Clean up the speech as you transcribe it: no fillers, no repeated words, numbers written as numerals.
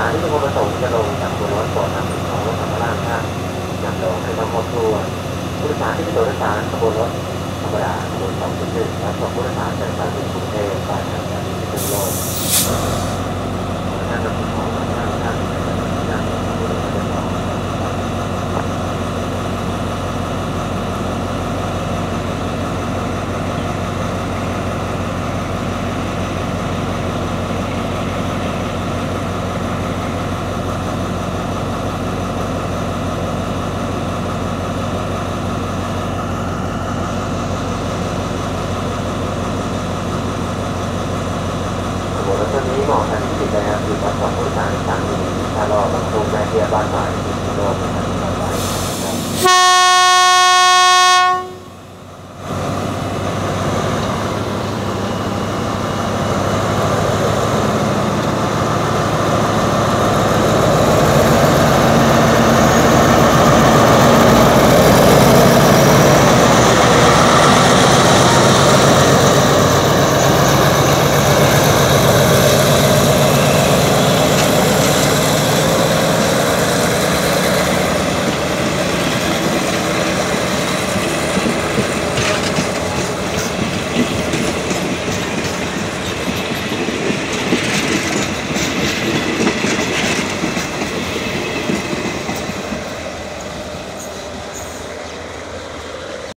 ารที่มีความประสงค์จะลงจากตัวรถก่อนนำสิ่งของรถสัมภาระท่านอย่างลงให้ทั้งครอบครัวผู้โดยสารที่เป็นตัวโดยสารขบวนรถธรรมดาขบวน2.1และส่งผู้โดยสารจากสถานีกรุงเทพไปทางสถานีพิษณุโลกท่านนำสิ่งของมาท่าน